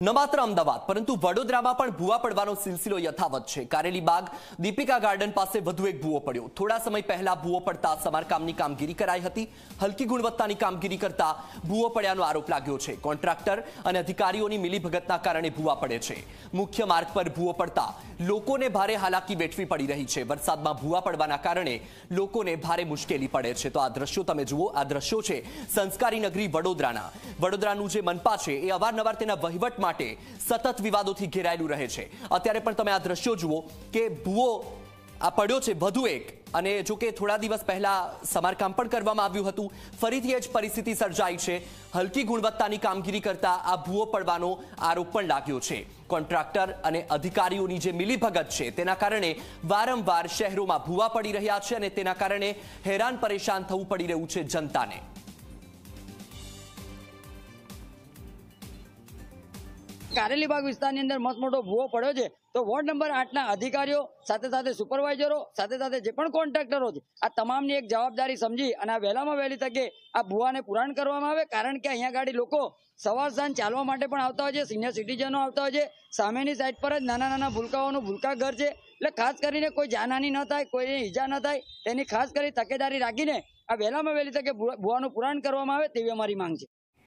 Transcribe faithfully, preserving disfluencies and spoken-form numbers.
ન માત્ર અમદાવાદ પરંતુ વડોદરામાં પણ ભૂવા પડવાનો સિલસિલો યથાવત છે। કારેલીબાગ દીપિકા ગાર્ડન પાસે વધુ એક ભૂવો પડ્યો। થોડા સમય પહેલા ભૂવો પડતા સમારકામની કામગીરી કરાઈ હતી। હલકી ગુણવત્તાની કામગીરી કરતા ભૂવો પડ્યાનો આરોપ લાગ્યો છે। કોન્ટ્રાક્ટર અને અધિકારીઓની મિલીભગતના કારણે ભૂવા પડે છે। મુખ્ય માર્ગ પર ભૂવો પડતા લોકોને ભારે હાલાકી વેઠવી પડી રહી છે। વરસાદમાં ભૂવા પડવાના કારણે લોકોને ભારે મુશ્કેલી પડે છે। તો આ દ્રશ્યો તમે જુઓ, આ દ્રશ્યો છે સંસ્કારી નગરી વડોદરાના। વડોદરાનું જે મનપા છે એ અવારનવાર તેના વહીવટ માટે સતત વિવાદોથી ઘેરાયેલું રહે છે। અત્યારે પણ તમે આ દ્રશ્યો જુઓ કે ભૂવો આ પડ્યો છે વધુ એક, અને જો કે થોડા દિવસ પહેલા સમારકામ પણ કરવામાં આવ્યું હતું। ફરીથી એ જ પરિસ્થિતિ સર્જાઈ છે। હલકી ગુણવત્તાની કામગીરી કરતા આ ભૂવો પડવાનો આરોપ પણ લાગ્યો છે। કોન્ટ્રાક્ટર અને અધિકારીઓની જે મિલીભગત છે તેના કારણે વારંવાર શહેરોમાં ભૂવા પડી રહ્યા છે અને તેના કારણે હેરાન પરેશાન થવું પડી રહ્યું છે જનતાને। કારેલીબાગ વિસ્તારની અંદર મસ્ત મોટો ભૂવો પડ્યો છે, તો વોર્ડ નંબર આઠના અધિકારીઓ સાથે સાથે સુપરવાઇઝરો સાથે સાથે જે પણ કોન્ટ્રાક્ટરો છે આ તમામની એક જવાબદારી સમજી અને આ વહેલામાં વહેલી તકે આ ભૂવાને પુરાણ કરવામાં આવે। કારણ કે અહીંયા ગાડી લોકો સવાર સાંજ ચાલવા માટે પણ આવતા હોય છે, સિનિયર સિટીઝનો આવતા હોય છે। સામેની સાઈડ પર જ નાના નાના ભૂલકાઓનું ભૂલકા ઘર છે, એટલે ખાસ કરીને કોઈ જાનહાની ન થાય, કોઈને ઈજા ન થાય તેની ખાસ કરી તકેદારી રાખીને આ વહેલામાં વહેલી તકે ભૂવાનું પુરાણ કરવામાં આવે તેવી અમારી માંગ છે।